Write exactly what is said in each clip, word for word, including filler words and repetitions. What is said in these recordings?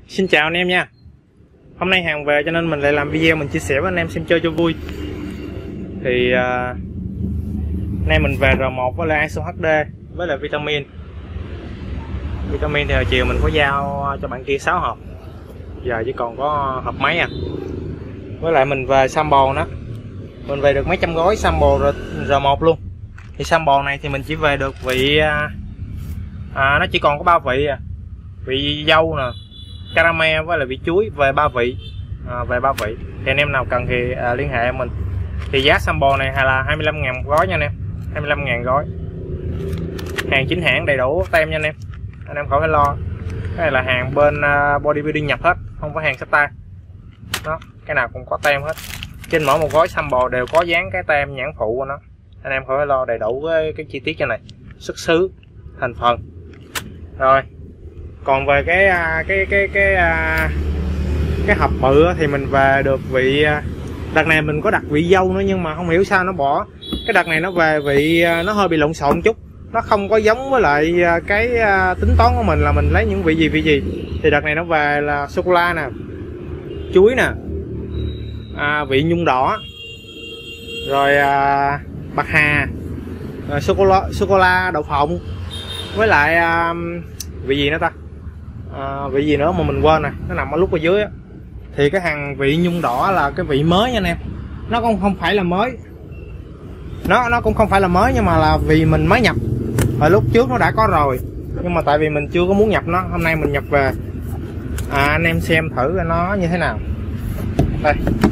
Xin chào anh em nha. Hôm nay hàng về cho nên mình lại làm video mình chia sẻ với anh em xem chơi cho vui. Thì uh, nay mình về R một với lại i ét o hát đê với lại vitamin. Vitamin thì hồi chiều mình có giao cho bạn kia sáu hộp, giờ chỉ còn có hộp mấy à. Với lại mình về sample đó, mình về được mấy trăm gói sample R một luôn. Thì sample này thì mình chỉ về được vị uh, à, nó chỉ còn có ba vị à. Vị dâu nè, caramel với lại vị chuối, về ba vị à, về ba vị. Thì anh em nào cần thì à, liên hệ mình. Thì giá sample này là hai mươi lăm ngàn một gói nha anh em, hai mươi lăm ngàn gói, hàng chính hãng đầy đủ tem nha anh em, anh em khỏi phải lo. Cái này là hàng bên uh, bodybuilding nhập hết, không có hàng xách tay đó, cái nào cũng có tem hết. Trên mỗi một gói sample đều có dán cái tem nhãn phụ của nó, anh em khỏi phải lo, đầy đủ cái, cái chi tiết cho này, xuất xứ, thành phần. Rồi còn về cái cái cái cái cái, cái hộp bự thì mình về được vị, đợt này mình có đặt vị dâu nữa nhưng mà không hiểu sao nó bỏ. Cái đợt này nó về vị nó hơi bị lộn xộn chút, nó không có giống với lại cái tính toán của mình là mình lấy những vị gì vị gì. Thì đợt này nó về là sô cô la nè, chuối nè, à, vị nhung đỏ, rồi à, bạc hà, rồi sô cô la sô cô la đậu phộng, với lại à, vị gì nữa ta, à, vị gì nữa mà mình quên nè, nó nằm ở lúc ở dưới á. Thì cái hàng vị nhung đỏ là cái vị mới nha anh em, nó cũng không phải là mới, nó nó cũng không phải là mới nhưng mà là vì mình mới nhập, hồi lúc trước nó đã có rồi nhưng mà tại vì mình chưa có muốn nhập nó, hôm nay mình nhập về. À, anh em xem thử nó như thế nào. Đây,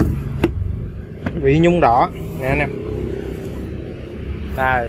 vị nhung đỏ nè anh em, đây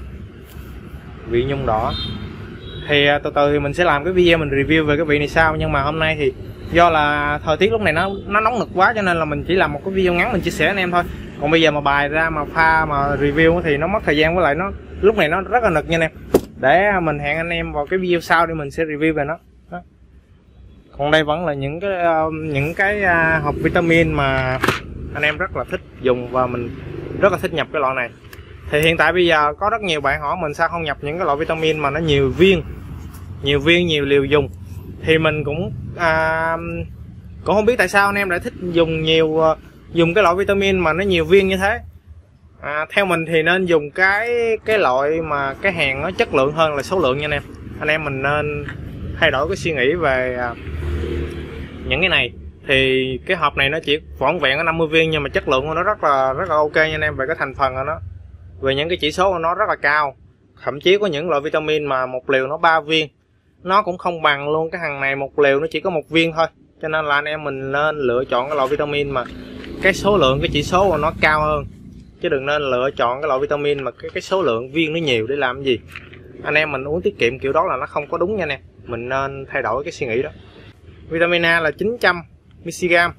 vị nhung đỏ. Thì từ từ thì mình sẽ làm cái video mình review về cái vị này sau, nhưng mà hôm nay thì do là thời tiết lúc này nó nó nóng nực quá cho nên là mình chỉ làm một cái video ngắn mình chia sẻ anh em thôi. Còn bây giờ mà bài ra mà pha mà review thì nó mất thời gian, với lại nó lúc này nó rất là nực nha anh em. Để mình hẹn anh em vào cái video sau để mình sẽ review về nó. Đó. Còn đây vẫn là những cái những cái hộp vitamin mà anh em rất là thích dùng và mình rất là thích nhập cái loại này. Thì hiện tại bây giờ có rất nhiều bạn hỏi mình sao không nhập những cái loại vitamin mà nó nhiều viên, nhiều viên nhiều liều dùng. Thì mình cũng à, cũng không biết tại sao anh em lại thích dùng nhiều dùng cái loại vitamin mà nó nhiều viên như thế. À, theo mình thì nên dùng cái cái loại mà cái hàng nó chất lượng hơn là số lượng nha anh em. Anh em mình nên thay đổi cái suy nghĩ về à, những cái này. Thì cái hộp này nó chỉ vỏn vẹn có năm mươi viên nhưng mà chất lượng của nó rất là rất là ok nha anh em. Về cái thành phần của nó, về những cái chỉ số của nó rất là cao. Thậm chí có những loại vitamin mà một liều nó ba viên, nó cũng không bằng luôn. Cái hàng này một liều nó chỉ có một viên thôi. Cho nên là anh em mình nên lựa chọn cái loại vitamin mà cái số lượng, cái chỉ số của nó cao hơn, chứ đừng nên lựa chọn cái loại vitamin mà cái cái số lượng viên nó nhiều để làm cái gì. Anh em mình uống tiết kiệm kiểu đó là nó không có đúng nha anh em. Mình nên thay đổi cái suy nghĩ đó. Vitamin A là chín trăm mi-li-gam,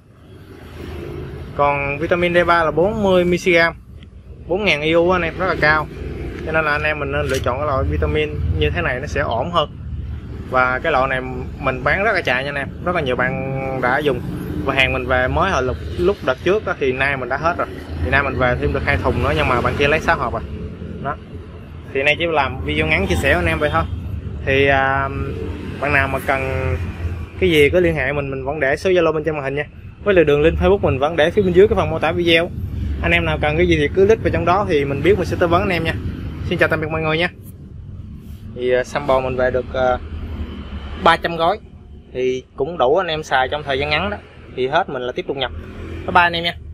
còn vitamin D ba là bốn mươi mi-li-gam, bốn nghìn i u anh em, rất là cao. Cho nên là anh em mình nên lựa chọn cái loại vitamin như thế này nó sẽ ổn hơn. Và cái loại này mình bán rất là chạy nha anh em, rất là nhiều bạn đã dùng. Và hàng mình về mới hồi lúc, lúc đợt trước đó, thì nay mình đã hết rồi. Thì nay mình về thêm được hai thùng nữa nhưng mà bạn kia lấy sáu hộp rồi. Đó. Thì nay chỉ làm video ngắn chia sẻ với anh em vậy thôi. Thì à, bạn nào mà cần cái gì cứ liên hệ mình, mình vẫn để số Zalo bên trên màn hình nha. Với lại đường link Facebook mình vẫn để phía bên dưới cái phần mô tả video. Anh em nào cần cái gì thì cứ click vào trong đó thì mình biết mình sẽ tư vấn anh em nha. Xin chào tạm biệt mọi người nha. Thì uh, sample mình về được uh, ba trăm gói thì cũng đủ anh em xài trong thời gian ngắn đó. Thì hết mình là tiếp tục nhập. Bye bye anh em nha.